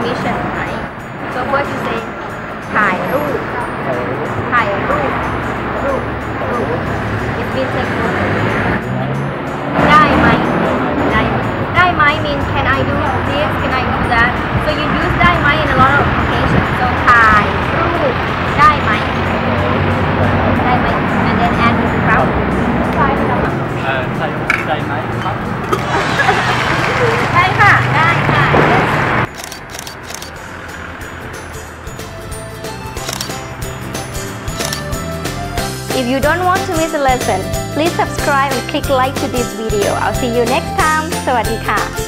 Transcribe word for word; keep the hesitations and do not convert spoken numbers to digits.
permission right so first you say ถ่ายรูปถ่ายรูปรูปรูป it means take photo ได้ไหมได้ได้ไหม mean can I do this can I do that so you use ได้ไหม in a lot of occasions so ถ่ายรูปได้ไหมได้ไหม and then add the verb ใช่ไหมใช่ได้ไหมครับได้ค่ะได้ค่ะ If you don't want to miss a lesson, please subscribe and click like to this video. I'll see you next time. สวัสดีค่ะ